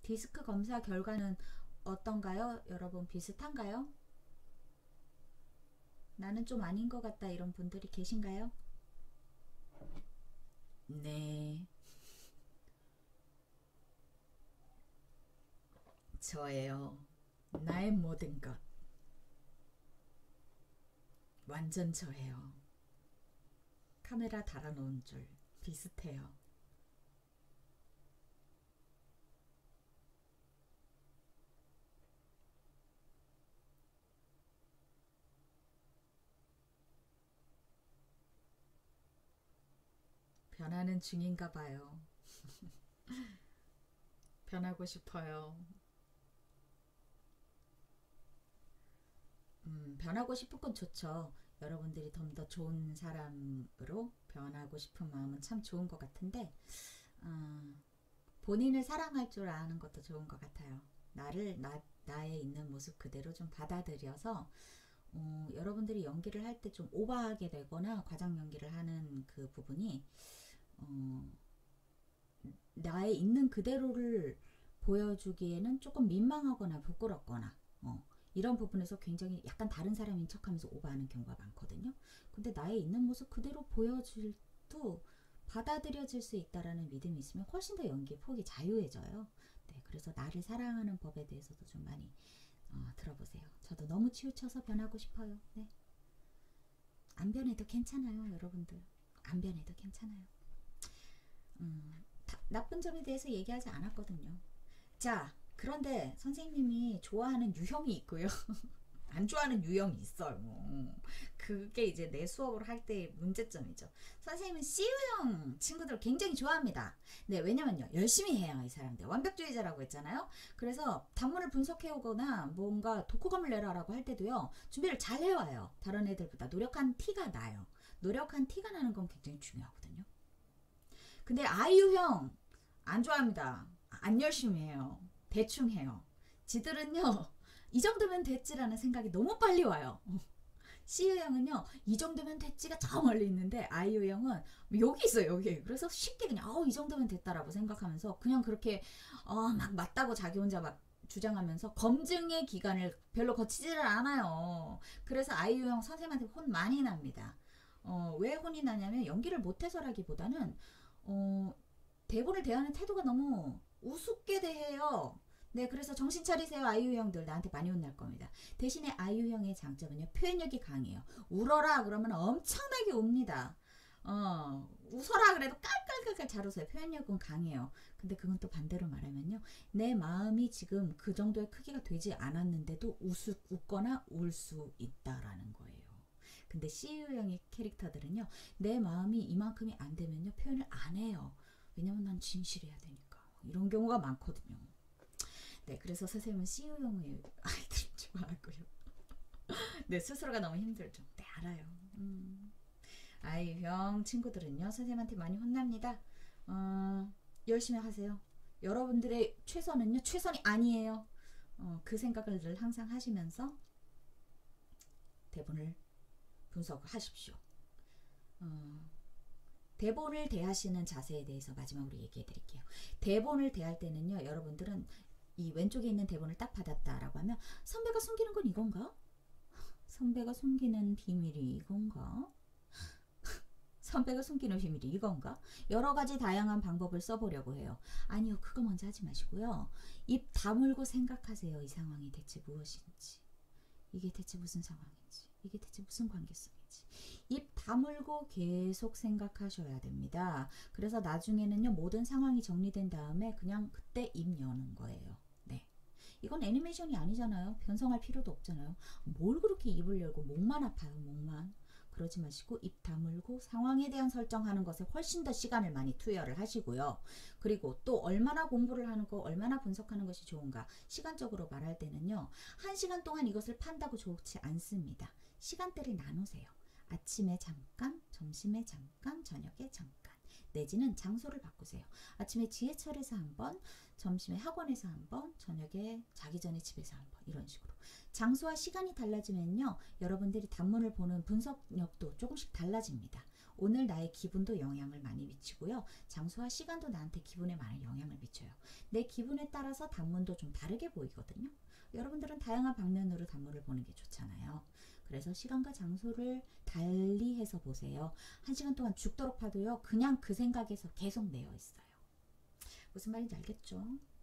디스크 검사 결과는 어떤가요? 여러분 비슷한가요? 나는 좀 아닌 것 같다 이런 분들이 계신가요? 네, 저예요. 나의 모든 것. 완전 저예요. 카메라 달아놓은 줄 비슷해요. 변하는 중인가 봐요. 변하고 싶어요. 변하고 싶은 건 좋죠. 여러분들이 좀 더 좋은 사람으로 변하고 싶은 마음은 참 좋은 것 같은데, 어, 본인을 사랑할 줄 아는 것도 좋은 것 같아요. 나의 있는 모습 그대로 좀 받아들여서, 여러분들이 연기를 할 때 좀 오버하게 되거나 과장 연기를 하는 그 부분이, 어, 나의 있는 그대로를 보여주기에는 조금 민망하거나 부끄럽거나, 이런 부분에서 굉장히 약간 다른 사람인 척하면서 오버하는 경우가 많거든요. 근데 나의 있는 모습 그대로 보여줄 도 받아들여질 수 있다라는 믿음이 있으면 훨씬 더 연기의 폭이 자유해져요. 네, 그래서 나를 사랑하는 법에 대해서도 좀 많이 들어보세요. 저도 너무 치우쳐서 변하고 싶어요. 네, 안 변해도 괜찮아요, 여러분들. 안 변해도 괜찮아요. 나쁜 점에 대해서 얘기하지 않았거든요. 자, 그런데 선생님이 좋아하는 유형이 있고요. 안 좋아하는 유형이 있어요. 그게 이제 내 수업을 할 때의 문제점이죠. 선생님은 C유형 친구들 굉장히 좋아합니다. 네, 왜냐면요. 열심히 해요, 이 사람들. 완벽주의자라고 했잖아요. 그래서 단문을 분석해오거나 뭔가 독후감을 내라라고 할 때도요. 준비를 잘 해와요. 다른 애들보다 노력한 티가 나요. 노력한 티가 나는 건 굉장히 중요하거든요. 근데 I유형 안 좋아합니다. 안 열심히 해요. 대충 해요. 지들은요. 이 정도면 됐지라는 생각이 너무 빨리 와요. C유형은요. 이 정도면 됐지가 저 멀리 있는데 I유형은 여기 있어요. 여기. 그래서 쉽게 그냥 이 정도면 됐다라고 생각하면서 그냥 그렇게 막 맞다고 자기 혼자 막 주장하면서 검증의 기간을 별로 거치지를 않아요. 그래서 I유형 선생님한테 혼 많이 납니다. 왜 혼이 나냐면 연기를 못해서라기보다는 대본을 대하는 태도가 너무 우습게 대해요. 네, 그래서 정신 차리세요, 아이유형들. 나한테 많이 혼날 겁니다. 대신에 아이유형의 장점은요, 표현력이 강해요. 울어라 그러면 엄청나게 웁니다. 웃어라 그래도 깔깔깔깔 잘 웃어요. 표현력은 강해요. 근데 그건 또 반대로 말하면요, 내 마음이 지금 그 정도의 크기가 되지 않았는데도 웃거나 울 수 있다라는 거예요. 근데 CU형의 캐릭터들은요, 내 마음이 이만큼이 안 되면요, 표현을 안 해요. 왜냐면 난 진실해야 되니까. 이런 경우가 많거든요. 네, 그래서 선생님은 CU형의 아이들을 좋아하고요. 네, 스스로가 너무 힘들죠. 네, 알아요. I형 친구들은요, 선생님한테 많이 혼납니다. 열심히 하세요. 여러분들의 최선은요, 최선이 아니에요. 그 생각을 늘 항상 하시면서 대본을 분석하십시오. 대본을 대하시는 자세에 대해서 마지막으로 얘기해 드릴게요. 대본을 대할 때는요, 여러분들은 이 왼쪽에 있는 대본을 딱 받았다라고 하면 선배가 숨기는 건 이건가? 선배가 숨기는 비밀이 이건가? 선배가 숨기는 비밀이 이건가? 여러 가지 다양한 방법을 써보려고 해요. 아니요, 그거 먼저 하지 마시고요. 입 다물고 생각하세요. 이 상황이 대체 무엇인지. 이게 대체 무슨 상황인지. 이게 대체 무슨 관계성인지. 입 다물고 계속 생각하셔야 됩니다. 그래서 나중에는요, 모든 상황이 정리된 다음에 그냥 그때 입 여는 거예요. 네. 이건 애니메이션이 아니잖아요. 변성할 필요도 없잖아요. 뭘 그렇게 입을 열고 목만 아파요, 목만. 그러지 마시고 입 다물고 상황에 대한 설정하는 것에 훨씬 더 시간을 많이 투여를 하시고요. 그리고 또 얼마나 공부를 하는 거, 얼마나 분석하는 것이 좋은가. 시간적으로 말할 때는요, 1시간 동안 이것을 판다고 좋지 않습니다. 시간대를 나누세요. 아침에 잠깐, 점심에 잠깐, 저녁에 잠깐. 내지는 장소를 바꾸세요. 아침에 지하철에서 한번, 점심에 학원에서 한번, 저녁에 자기 전에 집에서 한번, 이런 식으로. 장소와 시간이 달라지면요, 여러분들이 단문을 보는 분석력도 조금씩 달라집니다. 오늘 나의 기분도 영향을 많이 미치고요. 장소와 시간도 나한테 기분에 많은 영향을 미쳐요. 내 기분에 따라서 단문도 좀 다르게 보이거든요. 여러분들은 다양한 방면으로 단문을 보는 게 좋잖아요. 그래서 시간과 장소를 달리해서 보세요. 1시간 동안 죽도록 파도요. 그냥 그 생각에서 계속 내어 있어요. 무슨 말인지 알겠죠?